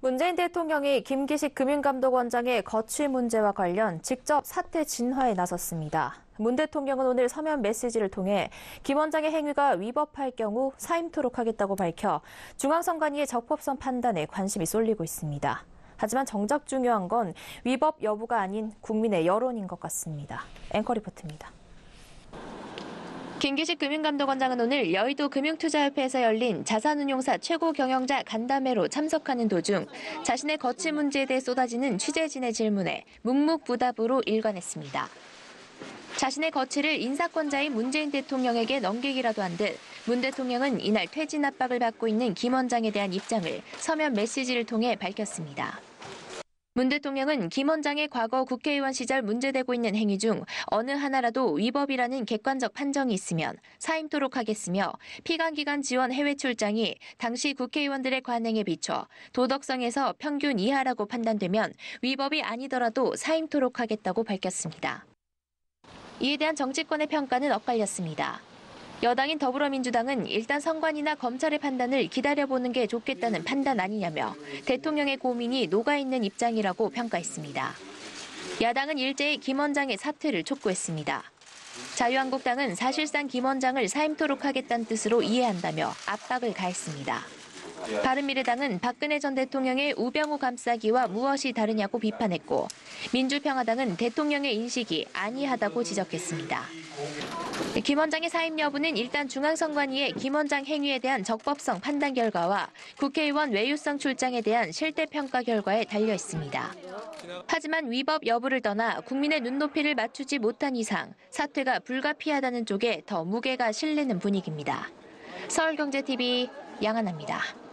문재인 대통령이 김기식 금융감독원장의 거취 문제와 관련 직접 사퇴 진화에 나섰습니다. 문 대통령은 오늘 서면 메시지를 통해 김 원장의 행위가 위법할 경우 사임토록 하겠다고 밝혀 중앙선관위의 적법성 판단에 관심이 쏠리고 있습니다. 하지만 정작 중요한 건 위법 여부가 아닌 국민의 여론인 것 같습니다. 앵커 리포트입니다. 김기식 금융감독원장은 오늘 여의도 금융투자협회에서 열린 자산운용사 최고 경영자 간담회로 참석하는 도중 자신의 거취 문제에 대해 쏟아지는 취재진의 질문에 묵묵부답으로 일관했습니다. 자신의 거취를 인사권자인 문재인 대통령에게 넘기기라도 한 듯 문 대통령은 이날 퇴진 압박을 받고 있는 김 원장에 대한 입장을 서면 메시지를 통해 밝혔습니다. 문 대통령은 김 원장의 과거 국회의원 시절 문제되고 있는 행위 중 어느 하나라도 위법이라는 객관적 판정이 있으면 사임토록 하겠으며 피감기관 지원 해외 출장이 당시 국회의원들의 관행에 비춰 도덕성에서 평균 이하라고 판단되면 위법이 아니더라도 사임토록 하겠다고 밝혔습니다. 이에 대한 정치권의 평가는 엇갈렸습니다. 여당인 더불어민주당은 일단 선관위나 검찰의 판단을 기다려보는 게 좋겠다는 판단 아니냐며 대통령의 고민이 녹아있는 입장이라고 평가했습니다. 야당은 일제히 김 원장의 사퇴를 촉구했습니다. 자유한국당은 사실상 김 원장을 사임토록 하겠다는 뜻으로 이해한다며 압박을 가했습니다. 바른미래당은 박근혜 전 대통령의 우병우 감싸기와 무엇이 다르냐고 비판했고 민주평화당은 대통령의 인식이 아니하다고 지적했습니다. 김 원장의 사임 여부는 일단 중앙선관위의 김 원장 행위에 대한 적법성 판단 결과와 국회의원 외유성 출장에 대한 실태평가 결과에 달려 있습니다. 하지만 위법 여부를 떠나 국민의 눈높이를 맞추지 못한 이상 사퇴가 불가피하다는 쪽에 더 무게가 실리는 분위기입니다. 서울경제TV 양하나입니다.